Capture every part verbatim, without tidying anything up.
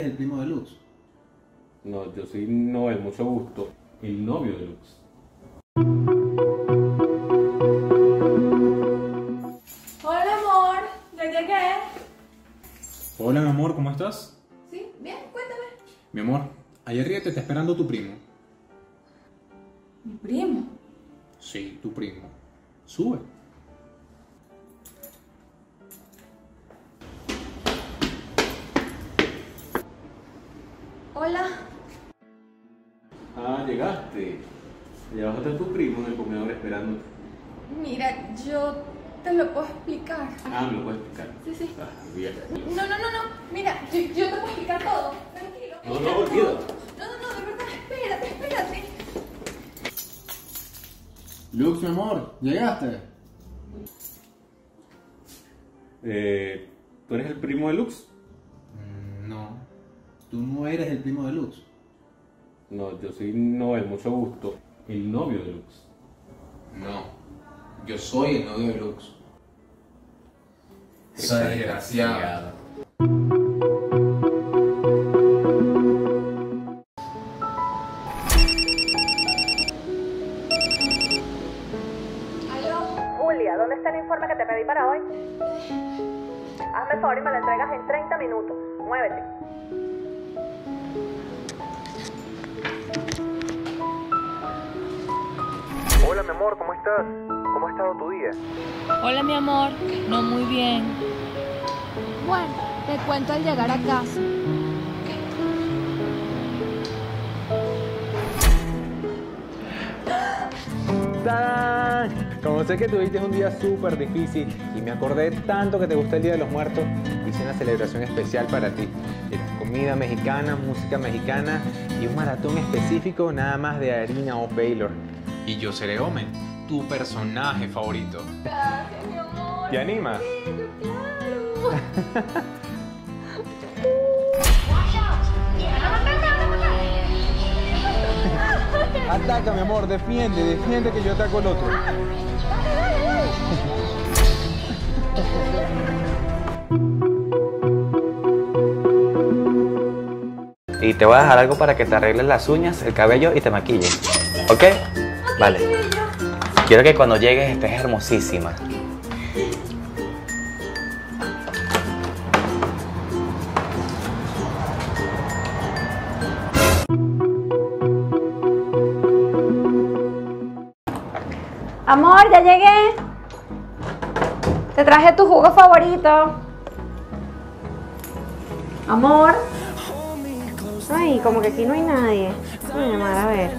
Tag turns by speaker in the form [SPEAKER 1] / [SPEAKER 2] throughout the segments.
[SPEAKER 1] El primo de Lux.
[SPEAKER 2] No, yo soy Noel, mucho gusto. El novio de Lux.
[SPEAKER 3] Hola, amor. ¿Ya llegué?
[SPEAKER 4] Hola, mi amor, ¿cómo estás?
[SPEAKER 3] Sí, bien, cuéntame.
[SPEAKER 4] Mi amor, ahí arriba te está esperando tu primo.
[SPEAKER 3] Mi primo.
[SPEAKER 4] Sí, tu primo. Sube.
[SPEAKER 3] Hola.
[SPEAKER 2] Ah, llegaste. Ya vas a estar tu primo en el comedor esperando.
[SPEAKER 3] Mira, yo te lo puedo explicar.
[SPEAKER 2] Ah, ¿me lo puedes explicar?
[SPEAKER 3] Sí, sí.
[SPEAKER 2] Ah, bien.
[SPEAKER 3] No, no, no, no. Mira, yo, yo te puedo explicar todo. Tranquilo.
[SPEAKER 2] No, no, olvídalo.
[SPEAKER 3] No, no, no, de verdad, espérate, espérate.
[SPEAKER 1] Lux, mi amor, ¿llegaste?
[SPEAKER 2] Eh, ¿tú eres el primo de Lux?
[SPEAKER 1] Mm, no. Tú no eres el primo de Lux.
[SPEAKER 2] No, yo soy Noel, mucho gusto. El novio de Lux.
[SPEAKER 4] No, yo soy el novio de Lux. Esa desgraciada.
[SPEAKER 3] ¿Aló?
[SPEAKER 5] Julia, ¿dónde está el informe que te pedí para hoy? Hazme favor y me lo entregas en treinta minutos. Muévete.
[SPEAKER 6] Hola, mi amor, ¿cómo estás? ¿Cómo ha estado tu día?
[SPEAKER 7] Hola, mi amor. No muy bien. Bueno, te cuento al llegar a casa.
[SPEAKER 6] ¡Tarán! Como sé que tuviste un día súper difícil y me acordé tanto que te gusta el Día de los Muertos, hice una celebración especial para ti. Era comida mexicana, música mexicana y un maratón específico nada más de harina o Baylor.
[SPEAKER 4] Y yo seré Omen, tu personaje favorito.
[SPEAKER 3] Gracias, mi amor.
[SPEAKER 6] ¿Te animas?
[SPEAKER 3] Sí, claro.
[SPEAKER 6] Ataca, mi amor, defiende, defiende que yo ataco al otro.
[SPEAKER 8] Y te voy a dejar algo para que te arregles las uñas, el cabello y te maquilles. ¿Ok? Vale. Quiero que cuando llegues estés hermosísima.
[SPEAKER 5] Amor, ya llegué. Te traje tu jugo favorito. Amor. Ay, como que aquí no hay nadie. Voy a llamar a ver.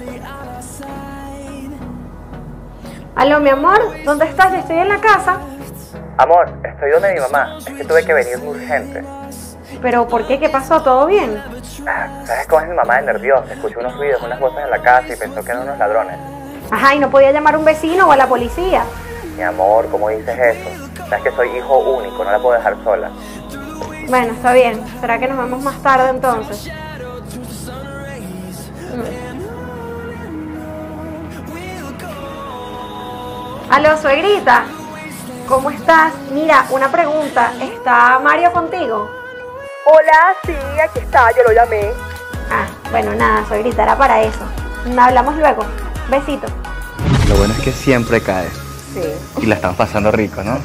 [SPEAKER 5] Aló, mi amor, ¿dónde estás? Yo estoy en la casa.
[SPEAKER 8] Amor, estoy donde mi mamá. Es que tuve que venir muy urgente.
[SPEAKER 5] ¿Pero por qué? ¿Qué pasó? ¿Todo bien?
[SPEAKER 8] ¿Sabes cómo es mi mamá de nerviosa? Escuchó unos ruidos, unas voces en la casa y pensó que eran unos ladrones.
[SPEAKER 5] Ajá, ¿y no podía llamar a un vecino o a la policía?
[SPEAKER 8] Mi amor, ¿cómo dices eso? Sabes que soy hijo único, no la puedo dejar sola.
[SPEAKER 5] Bueno, está bien. ¿Será que nos vemos más tarde entonces? Aló, suegrita. ¿Cómo estás? Mira, una pregunta. ¿Está Mario contigo? Hola, sí, aquí está, yo lo llamé. Ah, bueno, nada, suegrita, era para eso. Hablamos luego. Besito.
[SPEAKER 8] Lo bueno es que siempre cae.
[SPEAKER 5] Sí.
[SPEAKER 8] Y la están pasando rico, ¿no?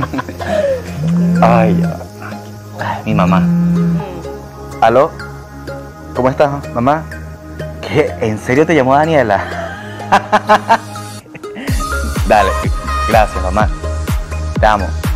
[SPEAKER 8] Ay, ya. Ay, mi mamá. ¿Aló? ¿Cómo estás, mamá? ¿Qué? ¿En serio te llamó Daniela? Dale, gracias, mamá. Te amo.